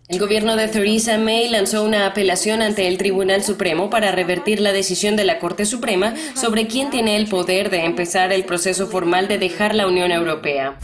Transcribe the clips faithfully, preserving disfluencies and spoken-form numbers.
El gobierno de Theresa May lanzó una apelación ante el Tribunal Supremo para revertir la decisión de la Corte Suprema sobre quién tiene el poder de empezar el proceso formal de dejar la Unión Europea.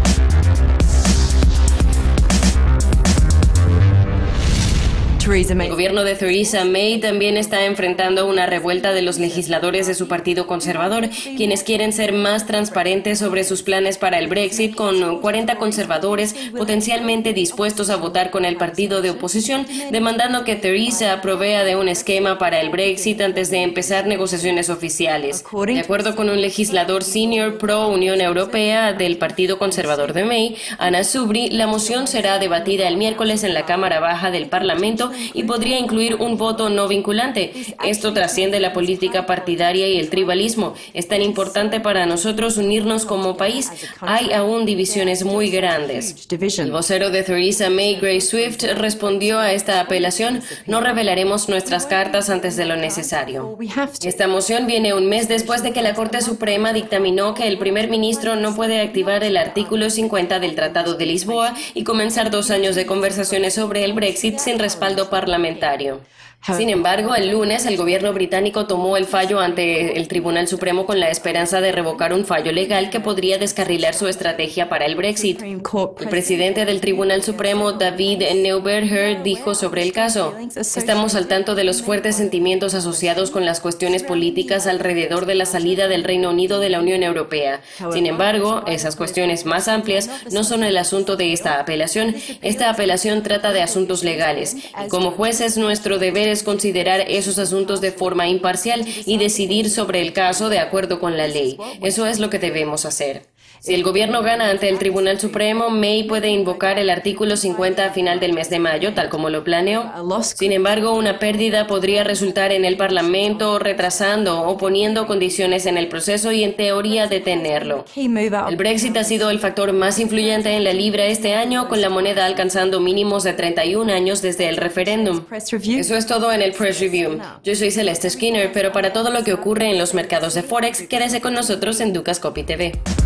El gobierno de Theresa May también está enfrentando una revuelta de los legisladores de su partido conservador, quienes quieren ser más transparentes sobre sus planes para el Brexit, con cuarenta conservadores potencialmente dispuestos a votar con el partido de oposición, demandando que Theresa provea de un esquema para el Brexit antes de empezar negociaciones oficiales. De acuerdo con un legislador senior pro Unión Europea del Partido Conservador de May, Anna Soubry, la moción será debatida el miércoles en la Cámara Baja del Parlamento y podría incluir un voto no vinculante. Esto trasciende la política partidaria y el tribalismo. Es tan importante para nosotros unirnos como país. Hay aún divisiones muy grandes. El vocero de Theresa May, Gray Swift, respondió a esta apelación: no revelaremos nuestras cartas antes de lo necesario. Esta moción viene un mes después de que la Corte Suprema dictaminó que el primer ministro no puede activar el artículo cincuenta del Tratado de Lisboa y comenzar dos años de conversaciones sobre el Brexit sin respaldo parlamentario. Sin embargo, el lunes el gobierno británico tomó el fallo ante el Tribunal Supremo con la esperanza de revocar un fallo legal que podría descarrilar su estrategia para el Brexit. El presidente del Tribunal Supremo, David Neuberger, dijo sobre el caso: estamos al tanto de los fuertes sentimientos asociados con las cuestiones políticas alrededor de la salida del Reino Unido de la Unión Europea. Sin embargo, esas cuestiones más amplias no son el asunto de esta apelación. Esta apelación trata de asuntos legales. Y como jueces, nuestro deber es considerar esos asuntos de forma imparcial y decidir sobre el caso de acuerdo con la ley. Eso es lo que debemos hacer. Si el gobierno gana ante el Tribunal Supremo, May puede invocar el artículo cincuenta a final del mes de mayo, tal como lo planeó. Sin embargo, una pérdida podría resultar en el Parlamento, retrasando o poniendo condiciones en el proceso y, en teoría, detenerlo. El Brexit ha sido el factor más influyente en la libra este año, con la moneda alcanzando mínimos de treinta y un años desde el referéndum. Eso es todo en el Press Review. Yo soy Celeste Skinner, pero para todo lo que ocurre en los mercados de Forex, quédese con nosotros en Dukascopy T V.